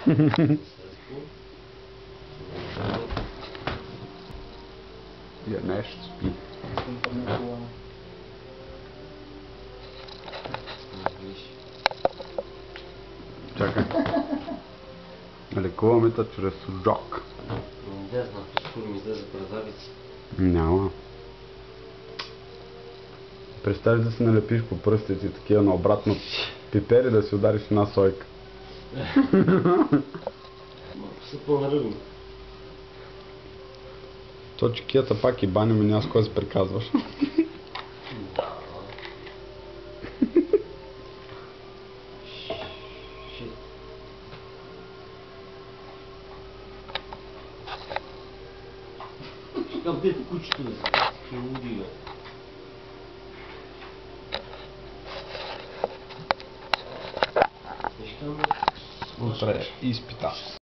Я нещо спи. Чакай. Лекуваме те чрез жок. Не знам, скоро ми излезе бразавица. Няма. Представиш да си налепиш по пръстите такива наобратно пипери да си удариш една сойка. Малко са по-наръгни. То чекията пак и баня ми няма с кой се приказваш. Да. Там дето кучето да се луди, бе. Утре изпита.